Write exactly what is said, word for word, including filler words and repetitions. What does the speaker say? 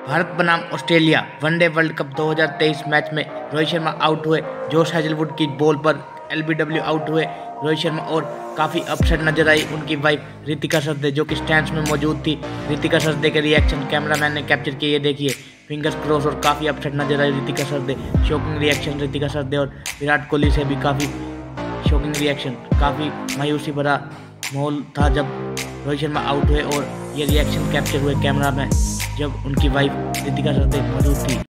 भारत बनाम Australia one day world cup दो हज़ार तेईस मैच में रोहित शर्मा आउट हुए। जोश हेजलवुड की बॉल पर एलबीडब्ल्यू आउट हुए रोहित शर्मा और काफ़ी अपसेट नजर आई उनकी वाइफ रितिका सचदे, जो कि स्टैंड्स में मौजूद थी। रितिका सचदे के रिएक्शन कैमरामैन ने कैप्चर किए, ये देखिए, फिंगर्स क्रॉस, और काफ़ी अपसेट नजर आई रितिका सचदे। शॉकिंग रिएक्शन रितिका सचदे, और विराट कोहली से भी काफ़ी शॉकिंग रिएक्शन। काफ़ी मायूसी भरा माहौल था जब रोहित शर्मा आउट हुए और ये रिएक्शन कैप्चर हुए कैमरा में जब उनकी वाइफ रितिका सचदे मौजूद थी।